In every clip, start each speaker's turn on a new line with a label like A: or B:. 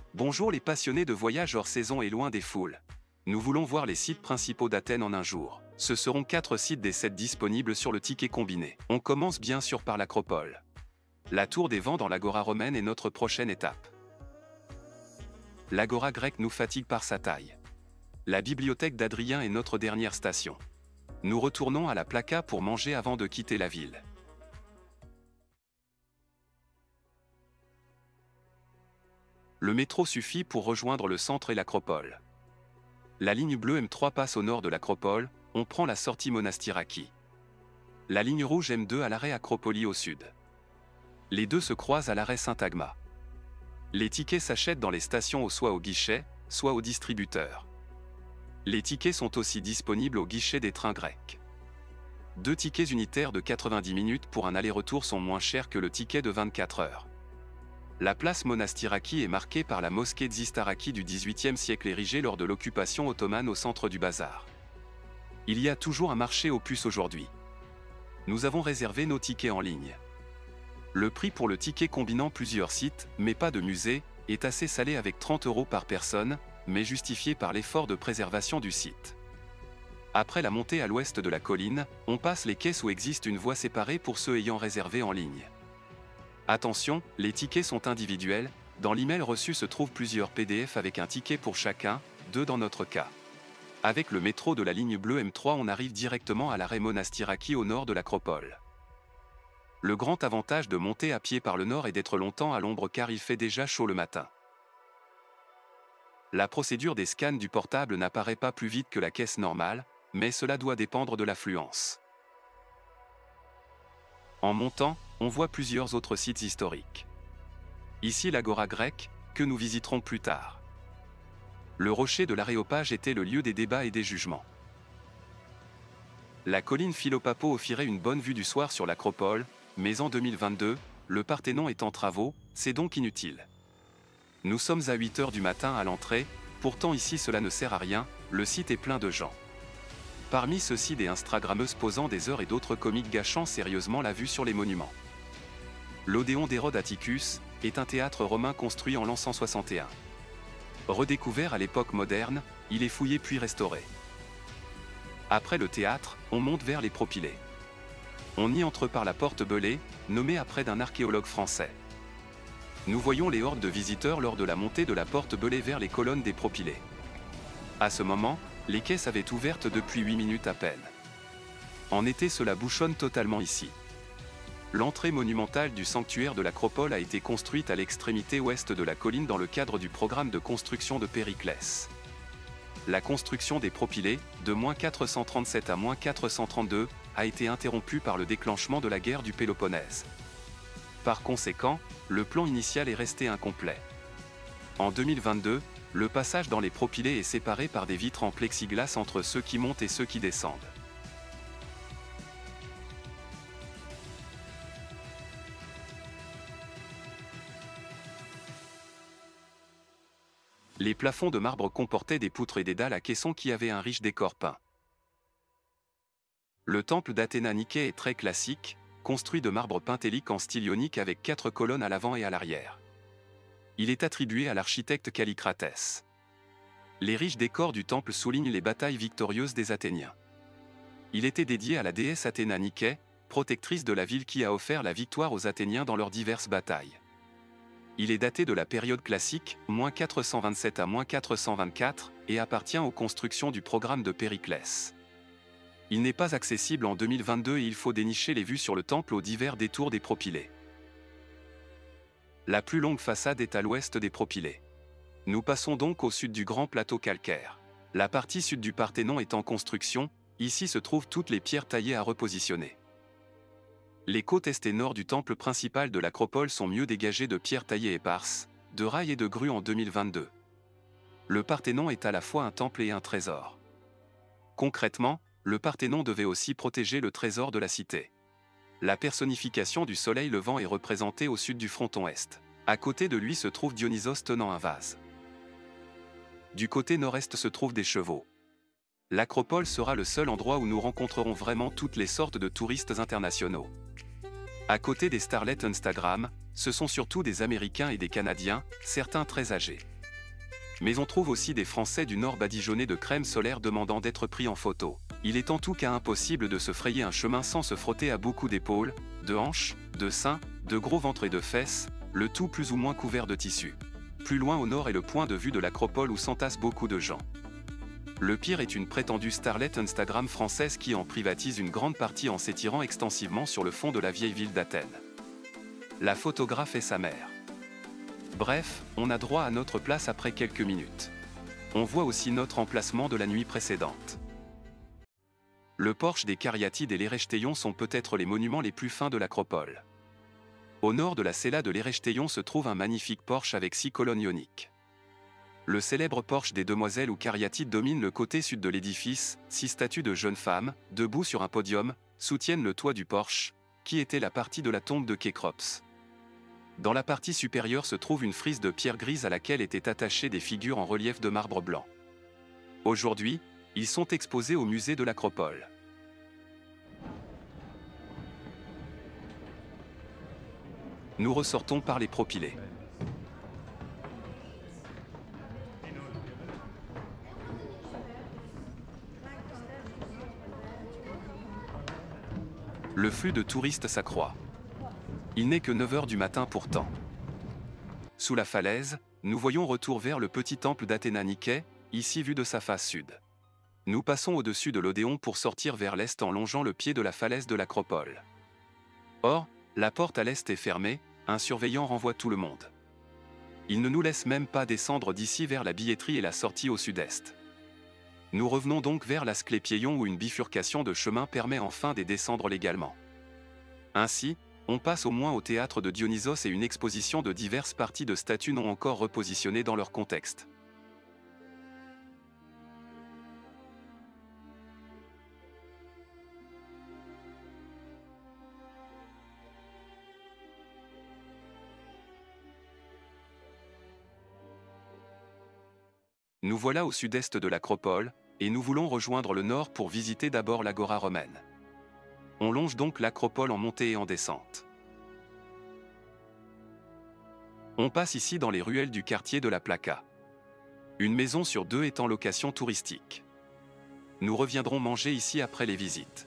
A: Bonjour les passionnés de voyage hors saison et loin des foules. Nous voulons voir les sites principaux d'Athènes en un jour. Ce seront 4 sites des 7 disponibles sur le ticket combiné. On commence bien sûr par l'Acropole. La tour des vents dans l'Agora romaine est notre prochaine étape. L'Agora grecque nous fatigue par sa taille. La bibliothèque d'Adrien est notre dernière station. Nous retournons à la Plaka pour manger avant de quitter la ville. Le métro suffit pour rejoindre le centre et l'Acropole. La ligne bleue M3 passe au nord de l'Acropole, on prend la sortie Monastiraki. La ligne rouge M2 à l'arrêt Acropoli au sud. Les deux se croisent à l'arrêt Syntagma. Les tickets s'achètent dans les stations soit au guichet, soit au distributeur. Les tickets sont aussi disponibles au guichet des trains grecs. 2 tickets unitaires de 90 minutes pour un aller-retour sont moins chers que le ticket de 24 heures. La place Monastiraki est marquée par la mosquée Zistaraki du XVIIIe siècle érigée lors de l'occupation ottomane au centre du bazar. Il y a toujours un marché aux puces aujourd'hui. Nous avons réservé nos tickets en ligne. Le prix pour le ticket combinant plusieurs sites, mais pas de musée, est assez salé avec 30 € par personne, mais justifié par l'effort de préservation du site. Après la montée à l'ouest de la colline, on passe les caisses où existe une voie séparée pour ceux ayant réservé en ligne. Attention, les tickets sont individuels, dans l'email reçu se trouvent plusieurs PDF avec un ticket pour chacun, 2 dans notre cas. Avec le métro de la ligne bleue M3 on arrive directement à l'arrêt Monastiraki au nord de l'Acropole. Le grand avantage de monter à pied par le nord est d'être longtemps à l'ombre car il fait déjà chaud le matin. La procédure des scans du portable n'apparaît pas plus vite que la caisse normale, mais cela doit dépendre de l'affluence. En montant, on voit plusieurs autres sites historiques. Ici l'Agora grecque, que nous visiterons plus tard. Le rocher de l'Aréopage était le lieu des débats et des jugements. La colline Philopapo offrirait une bonne vue du soir sur l'Acropole, mais en 2022, le Parthénon est en travaux, c'est donc inutile. Nous sommes à 8 h du matin à l'entrée, pourtant ici cela ne sert à rien, le site est plein de gens. Parmi ceux-ci des Instagrammeuses posant des heures et d'autres comiques gâchant sérieusement la vue sur les monuments. L'Odéon d'Hérode Atticus est un théâtre romain construit en l'an 161. Redécouvert à l'époque moderne, il est fouillé puis restauré. Après le théâtre, on monte vers les propylées. On y entre par la porte Belay, nommée après d'un archéologue français. Nous voyons les hordes de visiteurs lors de la montée de la porte Belay vers les colonnes des propylées. À ce moment, les caisses avaient ouvertes depuis 8 minutes à peine. En été cela bouchonne totalement ici. L'entrée monumentale du sanctuaire de l'Acropole a été construite à l'extrémité ouest de la colline dans le cadre du programme de construction de Périclès. La construction des propylées, de -437 à -432, a été interrompue par le déclenchement de la guerre du Péloponnèse. Par conséquent, le plan initial est resté incomplet. En 2022, le passage dans les propylées est séparé par des vitres en plexiglas entre ceux qui montent et ceux qui descendent. Les plafonds de marbre comportaient des poutres et des dalles à caissons qui avaient un riche décor peint. Le temple d'Athéna Niké est très classique, construit de marbre pentélique en style ionique avec 4 colonnes à l'avant et à l'arrière. Il est attribué à l'architecte Callicratès. Les riches décors du temple soulignent les batailles victorieuses des Athéniens. Il était dédié à la déesse Athéna Niké, protectrice de la ville qui a offert la victoire aux Athéniens dans leurs diverses batailles. Il est daté de la période classique, -427 à -424, et appartient aux constructions du programme de Périclès. Il n'est pas accessible en 2022 et il faut dénicher les vues sur le temple aux divers détours des propylées. La plus longue façade est à l'ouest des propylées. Nous passons donc au sud du grand plateau calcaire. La partie sud du Parthénon est en construction, ici se trouvent toutes les pierres taillées à repositionner. Les côtes est et nord du temple principal de l'Acropole sont mieux dégagées de pierres taillées éparses, de rails et de grues en 2022. Le Parthénon est à la fois un temple et un trésor. Concrètement, le Parthénon devait aussi protéger le trésor de la cité. La personnification du soleil levant est représentée au sud du fronton est. À côté de lui se trouve Dionysos tenant un vase. Du côté nord-est se trouvent des chevaux. L'Acropole sera le seul endroit où nous rencontrerons vraiment toutes les sortes de touristes internationaux. À côté des starlets Instagram, ce sont surtout des Américains et des Canadiens, certains très âgés. Mais on trouve aussi des Français du Nord badigeonnés de crème solaire demandant d'être pris en photo. Il est en tout cas impossible de se frayer un chemin sans se frotter à beaucoup d'épaules, de hanches, de seins, de gros ventres et de fesses, le tout plus ou moins couvert de tissu. Plus loin au nord est le point de vue de l'acropole où s'entassent beaucoup de gens. Le pire est une prétendue starlette Instagram française qui en privatise une grande partie en s'étirant extensivement sur le fond de la vieille ville d'Athènes. La photographe est sa mère. Bref, on a droit à notre place après quelques minutes. On voit aussi notre emplacement de la nuit précédente. Le porche des Cariatides et l'Érechteion sont peut-être les monuments les plus fins de l'acropole. Au nord de la cella de l'Érechteion se trouve un magnifique porche avec 6 colonnes ioniques. Le célèbre porche des Demoiselles ou Cariatides domine le côté sud de l'édifice, 6 statues de jeunes femmes, debout sur un podium, soutiennent le toit du porche, qui était la partie de la tombe de Kékrops. Dans la partie supérieure se trouve une frise de pierre grise à laquelle étaient attachées des figures en relief de marbre blanc. Aujourd'hui, ils sont exposés au musée de l'Acropole. Nous ressortons par les propylées. Le flux de touristes s'accroît. Il n'est que 9 h du matin pourtant. Sous la falaise, nous voyons retour vers le petit temple d'Athéna Niké, ici vu de sa face sud. Nous passons au-dessus de l'Odéon pour sortir vers l'est en longeant le pied de la falaise de l'Acropole. Or, la porte à l'est est fermée, un surveillant renvoie tout le monde. Il ne nous laisse même pas descendre d'ici vers la billetterie et la sortie au sud-est. Nous revenons donc vers l'Asclépieion où une bifurcation de chemin permet enfin de descendre légalement. Ainsi, on passe au moins au théâtre de Dionysos et une exposition de diverses parties de statues non encore repositionnées dans leur contexte. Nous voilà au sud-est de l'Acropole, et nous voulons rejoindre le nord pour visiter d'abord l'Agora romaine. On longe donc l'Acropole en montée et en descente. On passe ici dans les ruelles du quartier de la Plaka. Une maison sur 2 est en location touristique. Nous reviendrons manger ici après les visites.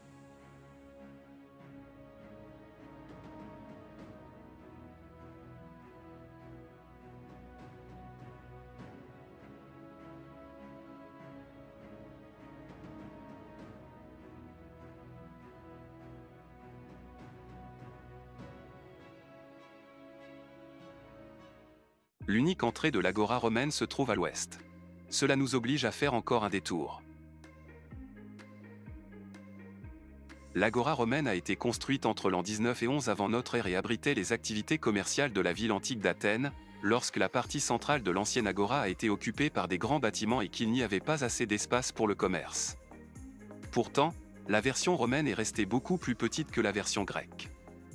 A: L'unique entrée de l'Agora romaine se trouve à l'ouest. Cela nous oblige à faire encore un détour. L'Agora romaine a été construite entre l'an 19 et 11 avant notre ère et abritait les activités commerciales de la ville antique d'Athènes, lorsque la partie centrale de l'ancienne Agora a été occupée par des grands bâtiments et qu'il n'y avait pas assez d'espace pour le commerce. Pourtant, la version romaine est restée beaucoup plus petite que la version grecque.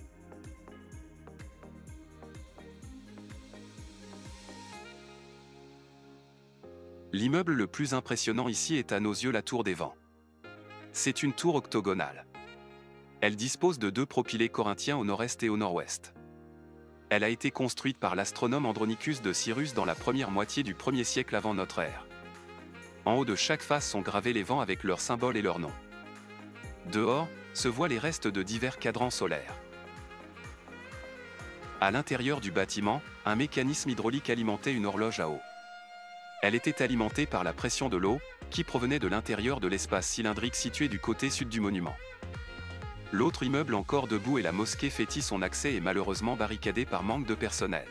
A: L'immeuble le plus impressionnant ici est à nos yeux la tour des vents. C'est une tour octogonale. Elle dispose de 2 propylées corinthiens au nord-est et au nord-ouest. Elle a été construite par l'astronome Andronicus de Cyrus dans la première moitié du 1er siècle avant notre ère. En haut de chaque face sont gravés les vents avec leurs symboles et leurs noms. Dehors, se voient les restes de divers cadrans solaires. À l'intérieur du bâtiment, un mécanisme hydraulique alimentait une horloge à eau. Elle était alimentée par la pression de l'eau, qui provenait de l'intérieur de l'espace cylindrique situé du côté sud du monument. L'autre immeuble encore debout et la mosquée Fétis, son accès est malheureusement barricadé par manque de personnel.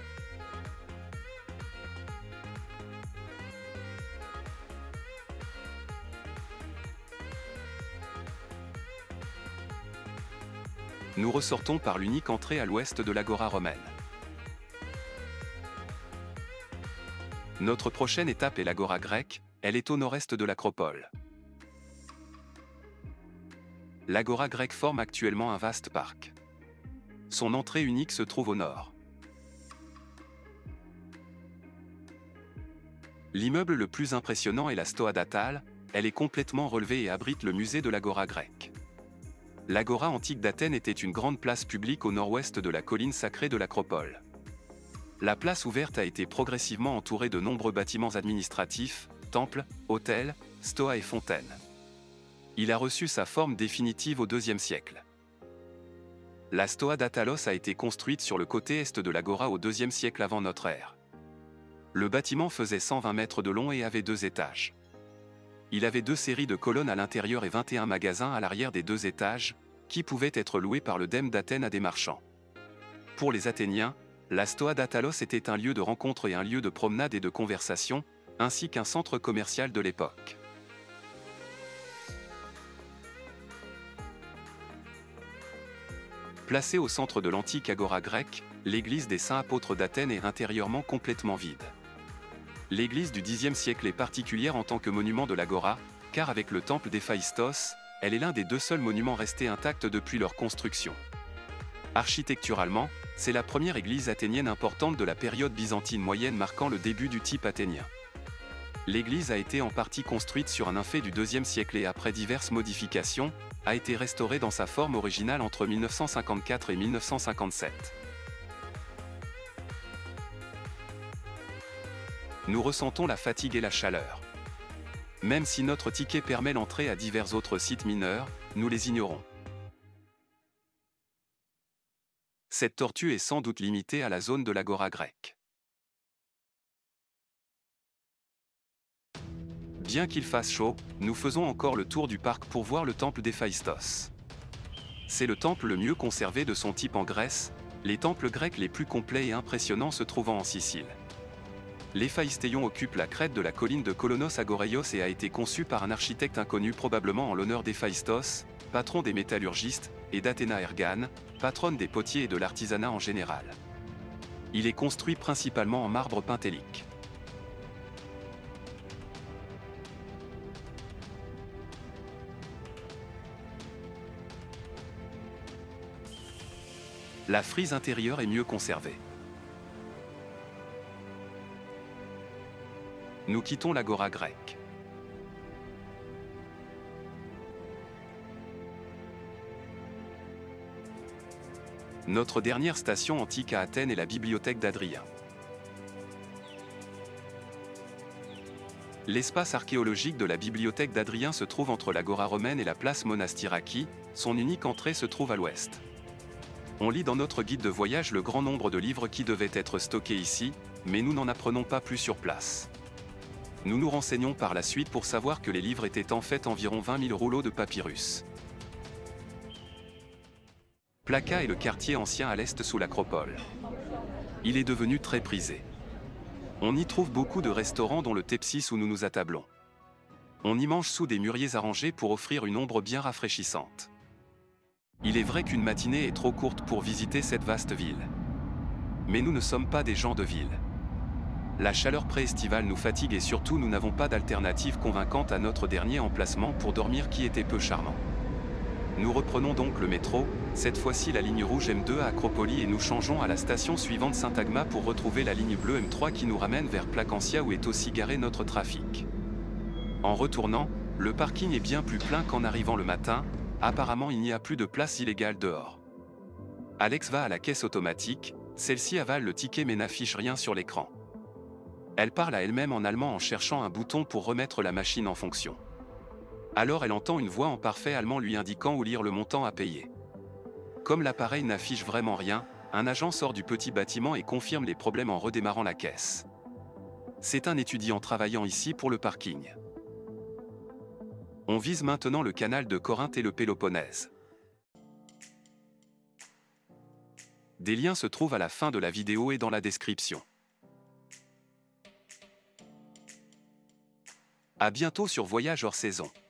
A: Nous ressortons par l'unique entrée à l'ouest de l'Agora romaine. Notre prochaine étape est l'Agora grecque, elle est au nord-est de l'Acropole. L'Agora grecque forme actuellement un vaste parc. Son entrée unique se trouve au nord. L'immeuble le plus impressionnant est la Stoa d'Attale, elle est complètement relevée et abrite le musée de l'Agora grecque. L'Agora antique d'Athènes était une grande place publique au nord-ouest de la colline sacrée de l'Acropole. La place ouverte a été progressivement entourée de nombreux bâtiments administratifs, temples, hôtels, stoas et fontaines. Il a reçu sa forme définitive au IIe siècle. La stoa d'Atalos a été construite sur le côté est de l'agora au IIe siècle avant notre ère. Le bâtiment faisait 120 mètres de long et avait 2 étages. Il avait 2 séries de colonnes à l'intérieur et 21 magasins à l'arrière des 2 étages, qui pouvaient être loués par le dème d'Athènes à des marchands. Pour les Athéniens, la stoa d'Atalos était un lieu de rencontre et un lieu de promenade et de conversation, ainsi qu'un centre commercial de l'époque. Placée au centre de l'antique agora grecque, l'église des Saints Apôtres d'Athènes est intérieurement complètement vide. L'église du Xe siècle est particulière en tant que monument de l'agora, car avec le temple d'Héphaïstos, elle est l'un des 2 seuls monuments restés intacts depuis leur construction. Architecturalement, c'est la première église athénienne importante de la période byzantine moyenne marquant le début du type athénien. L'église a été en partie construite sur un infait du IIe siècle et après diverses modifications, a été restaurée dans sa forme originale entre 1954 et 1957. Nous ressentons la fatigue et la chaleur. Même si notre ticket permet l'entrée à divers autres sites mineurs, nous les ignorons. Cette tortue est sans doute limitée à la zone de l'agora grecque. Bien qu'il fasse chaud, nous faisons encore le tour du parc pour voir le temple d'Héphaïstos. C'est le temple le mieux conservé de son type en Grèce, les temples grecs les plus complets et impressionnants se trouvant en Sicile. L'Héphaïstéion occupe la crête de la colline de Kolonos Agoreios et a été conçu par un architecte inconnu probablement en l'honneur d'Héphaïstos, patron des métallurgistes, et d'Athéna Ergane, patronne des potiers et de l'artisanat en général. Il est construit principalement en marbre pentélique. La frise intérieure est mieux conservée. Nous quittons l'agora grecque. Notre dernière station antique à Athènes est la bibliothèque d'Adrien. L'espace archéologique de la bibliothèque d'Adrien se trouve entre l'agora romaine et la place Monastiraki, son unique entrée se trouve à l'ouest. On lit dans notre guide de voyage le grand nombre de livres qui devaient être stockés ici, mais nous n'en apprenons pas plus sur place. Nous nous renseignons par la suite pour savoir que les livres étaient en fait environ 20 000 rouleaux de papyrus. Plaka est le quartier ancien à l'est sous l'acropole. Il est devenu très prisé. On y trouve beaucoup de restaurants dont le Tepsis où nous nous attablons. On y mange sous des mûriers arrangés pour offrir une ombre bien rafraîchissante. Il est vrai qu'une matinée est trop courte pour visiter cette vaste ville. Mais nous ne sommes pas des gens de ville. La chaleur pré-estivale nous fatigue et surtout nous n'avons pas d'alternative convaincante à notre dernier emplacement pour dormir qui était peu charmant. Nous reprenons donc le métro, cette fois-ci la ligne rouge M2 à Acropoli et nous changeons à la station suivante Saint-Agma pour retrouver la ligne bleue M3 qui nous ramène vers Placentia où est aussi garé notre trafic. En retournant, le parking est bien plus plein qu'en arrivant le matin, apparemment il n'y a plus de place illégale dehors. Alex va à la caisse automatique, celle-ci avale le ticket mais n'affiche rien sur l'écran. Elle parle à elle-même en allemand en cherchant un bouton pour remettre la machine en fonction. Alors elle entend une voix en parfait allemand lui indiquant où lire le montant à payer. Comme l'appareil n'affiche vraiment rien, un agent sort du petit bâtiment et confirme les problèmes en redémarrant la caisse. C'est un étudiant travaillant ici pour le parking. On vise maintenant le canal de Corinthe et le Péloponnèse. Des liens se trouvent à la fin de la vidéo et dans la description. À bientôt sur Voyage hors saison.